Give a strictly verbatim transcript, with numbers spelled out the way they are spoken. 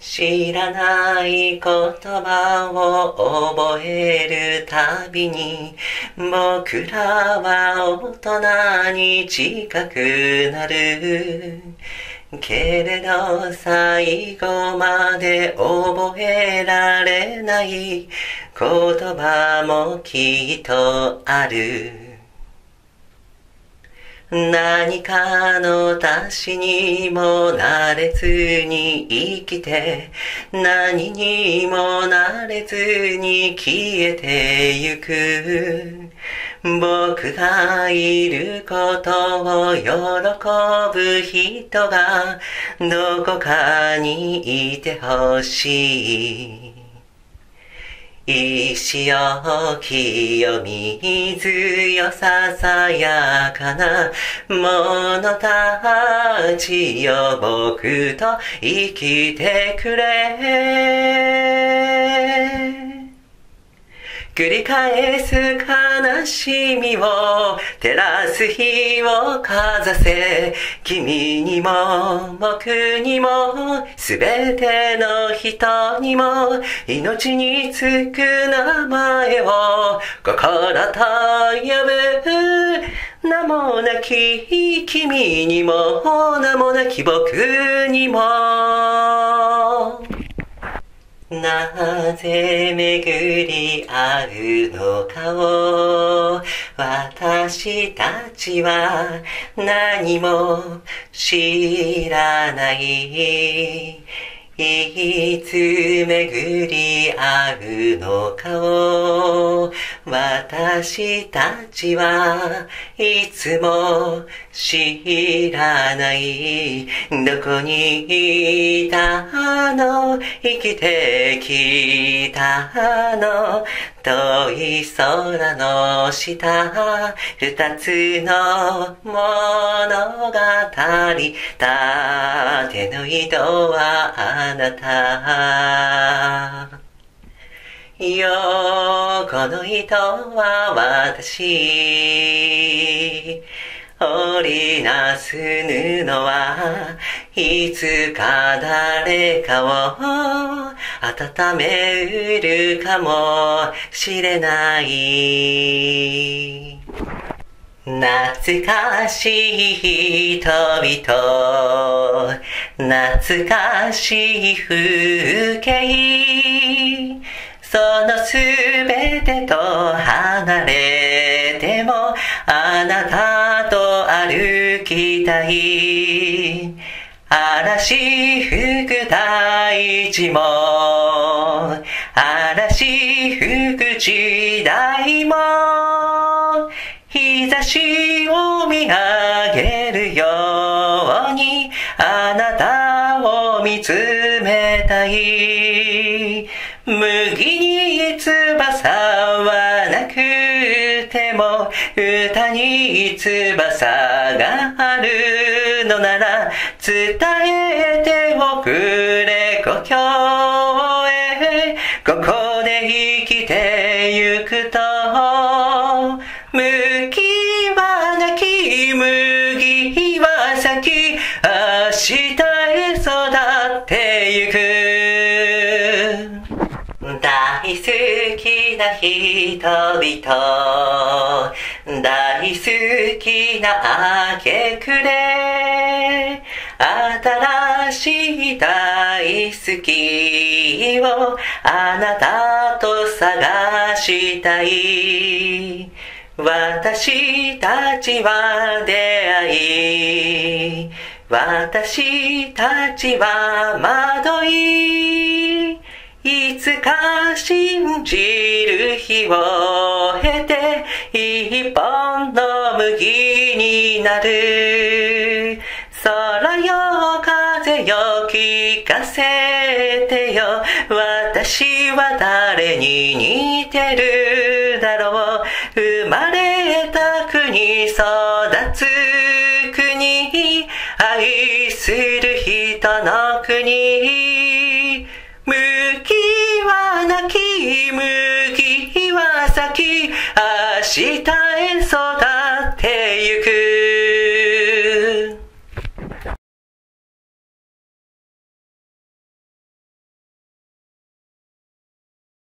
知らない言葉を覚えるたびに僕らは大人に近くなる。けれど最後まで覚えられない言葉もきっとある。何かの足しにもなれずに生きて、何にもなれずに消えてゆく。僕がいることを喜ぶ人がどこかにいてほしい。石よ清水よささやかな者たちよ、僕と生きてくれ。繰り返す悲しみを照らす日をかざせ、君にも僕にもすべての人にも命につく名前を心と呼ぶ。名もなき君にも名もなき僕にも、なぜ巡り合うのかを私たちは何も知らない。いつ巡り合うのかを私たちはいつも知らない。どこにいたの、生きてきたの、遠い空の下、二つの物語、縦の糸はあなた、横の糸は私。織りなす布はいつか誰かを温めうるかもしれない。懐かしい人々、懐かしい風景、そのすべてと離れてもあなたと歩きたい。嵐吹く大地も嵐吹く時代も、日差しを見上げるようにあなたを見つめたい。麦に翼はなくても歌に翼があるのなら伝えておくれ故郷へ。ここで生きてゆくと麦は泣き麦は咲き明日へ育ってゆく。大好きな人々、大好きな明け暮れ、新しい大好きをあなたと探したい。私たちは出会い、私たちは惑い、いつか信じる日を経て一本の麦になる。空よ風よ聞かせてよ、私は誰に似てるだろう。生まれた国育つ国、愛する人の国。麦は泣き麦は咲き明日へ育